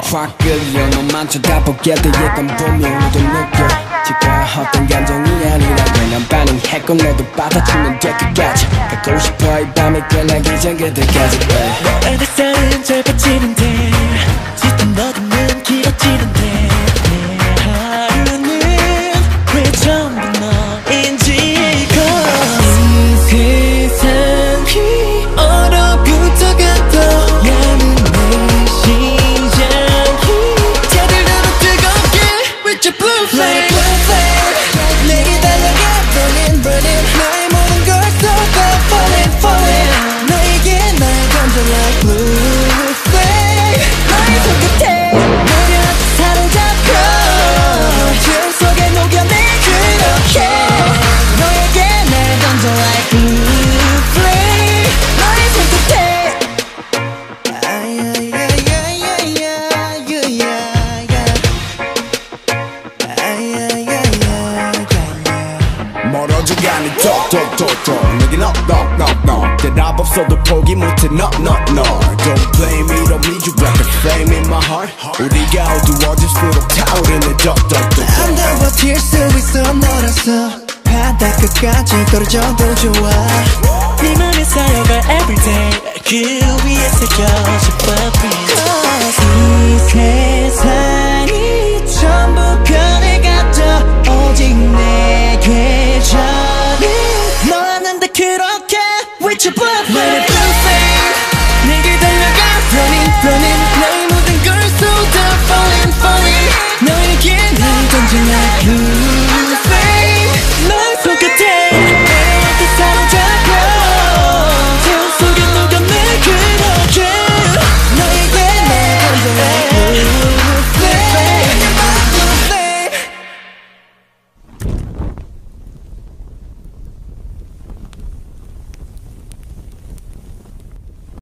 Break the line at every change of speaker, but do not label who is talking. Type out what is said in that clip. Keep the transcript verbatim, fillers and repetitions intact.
확 끌려 너만 쳐다보게 돼 이건 분명히도 느껴 지가 어떤 감정이 아니라 그냥 반응했고 너도 받아주면 될 끝까지 갖고 싶어 이 밤이 끝나기 전 그때까지
너의 뱃살은 짧아지는데 짙은 너듬은 길어지는데 내 하루는 왜 전부 너인지 Cause 이 세상이 얼어붙어가도 나는 내 심장이 제대로 뜨겁게 With your blue flame blue flame 내게 달려가 burning burning 나의 모든 걸 쏟아 falling falling 너에게 날 던져 like blue flame 나의 손끝에 노려서 사로잡혀 줄 속에 녹여내 그렇게 너에게 날 던져 like blue flame 나의 손끝에
멀어져가니 톡톡톡톡 내겐 knock knock knock knock 대답 없어도 포기 못해 no no no Don't blame me don't need you like a flame in my heart 우리가 어두워질수록 타오르는 덕덕덕
안 더 버틸 수 있어 너라서 바다 끝까지 떨어져도 좋아 네 맘에 쌓여갈 everyday 그 위에 새겨져